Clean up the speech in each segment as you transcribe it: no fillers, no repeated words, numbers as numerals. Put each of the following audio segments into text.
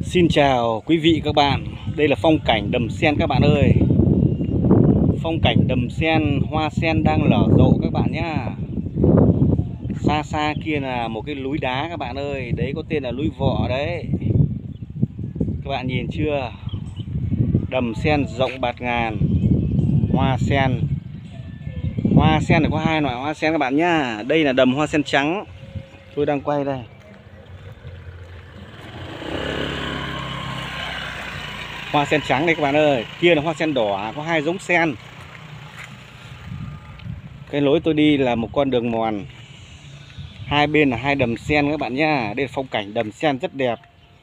Xin chào quý vị các bạn. Đây là phong cảnh đầm sen các bạn ơi. Phong cảnh đầm sen, hoa sen đang nở rộ các bạn nhá. Xa xa kia là một cái núi đá các bạn ơi. Đấy có tên là núi Vọ đấy. Các bạn nhìn chưa? Đầm sen rộng bạt ngàn. Hoa sen. Hoa sen này có hai loại hoa sen các bạn nhá. Đây là đầm hoa sen trắng. Tôi đang quay đây. Hoa sen trắng đây các bạn ơi. Kia là hoa sen đỏ, có hai giống sen. Cái lối tôi đi là một con đường mòn. Hai bên là hai đầm sen các bạn nhá. Đây là phong cảnh đầm sen rất đẹp.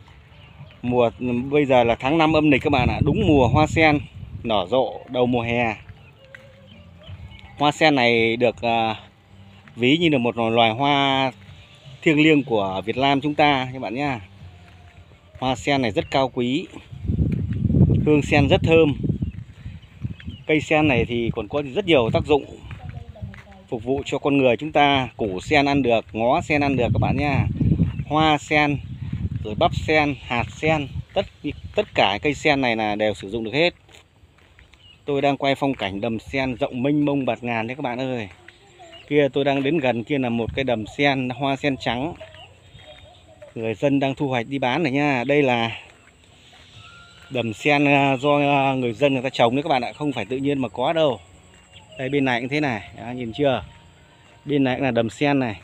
Bây giờ là tháng 5 âm lịch các bạn ạ. Đúng mùa hoa sen nở rộ đầu mùa hè. Hoa sen này được ví như là một loài hoa thiêng liêng của Việt Nam chúng ta các bạn nhá. Hoa sen này rất cao quý. Hương sen rất thơm. Cây sen này thì còn có rất nhiều tác dụng phục vụ cho con người chúng ta. Củ sen ăn được, ngó sen ăn được các bạn nha. Hoa sen, rồi bắp sen, hạt sen, tất cả cây sen này là đều sử dụng được hết. Tôi đang quay phong cảnh đầm sen rộng mênh mông bạt ngàn đấy các bạn ơi. Kia tôi đang đến gần kia là một cái đầm sen, hoa sen trắng. Người dân đang thu hoạch đi bán này nha. Đây là đầm sen do người dân người ta trồng đấy các bạn ạ, không phải tự nhiên mà có đâu. Đây bên này cũng thế này, đó, nhìn chưa? Bên này cũng là đầm sen này.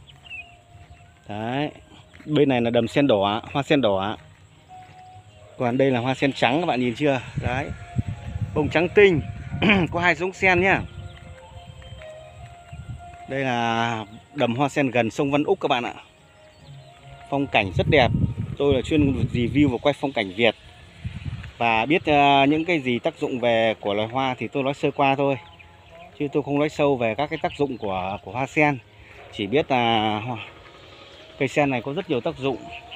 Đấy. Bên này là đầm sen đỏ, hoa sen đỏ. Còn đây là hoa sen trắng các bạn nhìn chưa? Đấy. Bông trắng tinh. Có hai giống sen nhá. Đây là đầm hoa sen gần sông Văn Úc các bạn ạ. Phong cảnh rất đẹp. Tôi là chuyên review và quay phong cảnh Việt. Và biết những cái gì tác dụng về của loài hoa thì tôi nói sơ qua thôi. Chứ tôi không nói sâu về các cái tác dụng của hoa sen. Chỉ biết là cây sen này có rất nhiều tác dụng.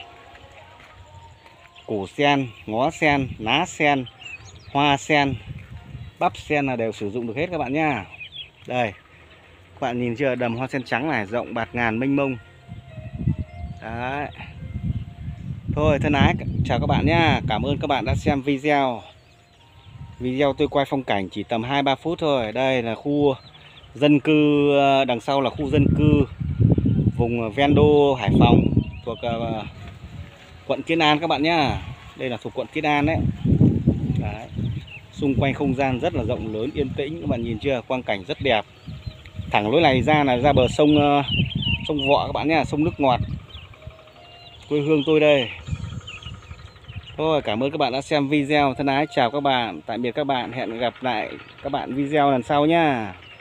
Củ sen, ngó sen, lá sen, hoa sen, bắp sen là đều sử dụng được hết các bạn nhá. Đây, các bạn nhìn chưa, đầm hoa sen trắng này rộng bạt ngàn mênh mông. Đấy. Thôi thân ái, chào các bạn nhá. Cảm ơn các bạn đã xem video. Video tôi quay phong cảnh chỉ tầm 2-3 phút thôi. Đây là khu dân cư, đằng sau là khu dân cư vùng ven đô Hải Phòng, thuộc quận Kiến An các bạn nhá. Đây là thuộc quận Kiến An đấy. Đấy. Xung quanh không gian rất là rộng lớn, yên tĩnh, các bạn nhìn chưa, quang cảnh rất đẹp. Thẳng lối này ra là ra bờ sông Vọ các bạn nhá, sông nước ngọt quê hương tôi đây. Thôi cảm ơn các bạn đã xem video. Thân ái chào các bạn, tạm biệt các bạn, hẹn gặp lại các bạn video lần sau nhá.